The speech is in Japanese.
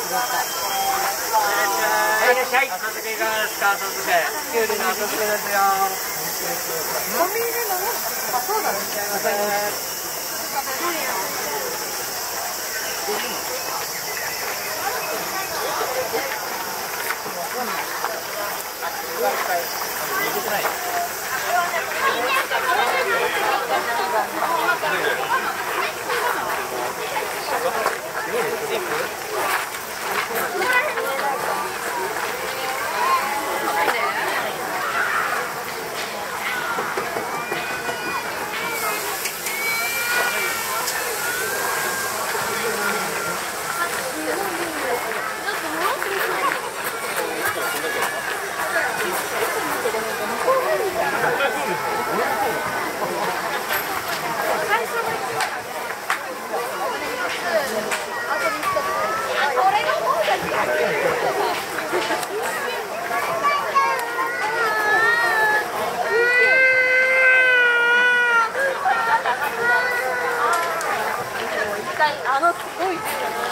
いらっしゃい。浅漬けいかがですか。浅漬け。きゅうりの浅漬けですよ。 飲み入れのね。あ、そうだね。すごい